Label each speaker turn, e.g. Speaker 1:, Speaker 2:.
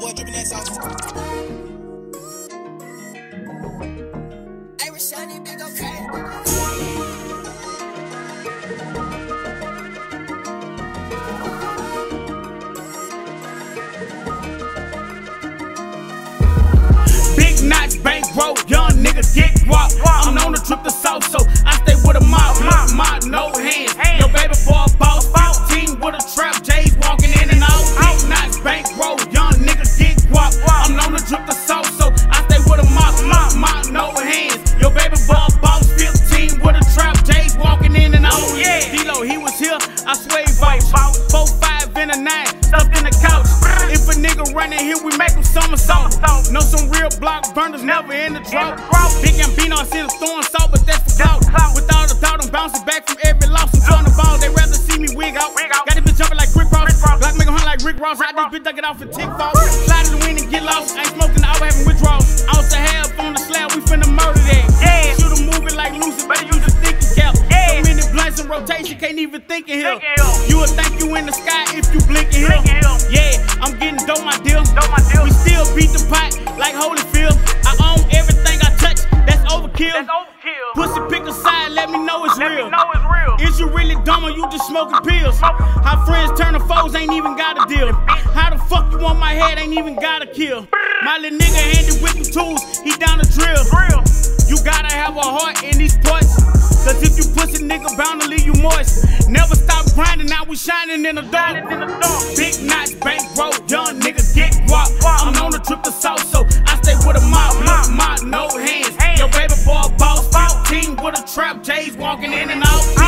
Speaker 1: boy dripping that sauce. Hey, Rashani, big okay.
Speaker 2: Big knots, bankroll, young nigga get guap. I'm known to trip the sauce, so I stay with a mop, no hands. Your baby boy boss, 15 with a trap, J's walking in and out. Big knots, bankroll, young nigga get guap. I'm known to trip the sauce, so I stay with a mop, no hands. Your baby boy boss, 15 with a trap, J's walking in and out. D-Lo, he was here, I swear he vouch. 4, 5, and a 9, stuffed in the couch. If a nigga running here, we make him somersault. Know some real block burners, never in the drought. Big Gambino, I see them throwing salt, but that's for clout. Without a doubt, I'm bouncing back from every loss. I'm throwing the ball, they rather see me wig out. Got this bitch jumping like Rick Ross. Glock make a hunt like Rick Ross. Ride this bitch, duck it off and tick fall. Slide in the wind and get lost. Ain't smoking, I was having withdrawals. Ounce of half on the slab, we finna murder that. Shoot a movie like Lucy, better use a thinking cap. So many blunts in rotation, can't even think in here. You would think you in the sky if you blinking here. Yeah, I'm getting dope, my deal. We still beat the pot like Holyfield. I own everything I touch, that's overkill. Pussy pick a side, let me know it's real. Is you really dumb or you just smoking pills? How friends turn to foes, ain't even got a deal. How the fuck you on my head, ain't even got a kill. My little nigga handed with the tools, he down the drill. You gotta have a heart in these parts, cause if you pussy nigga bound to leave you moist. Never stop grinding, now we shining in the dark. Big knots, bankroll, young nigga get guap. I'm known to trip the sauce, so I stay with a mop, no hands. Your baby boy boss, 15 with a trap, J's walking in and out.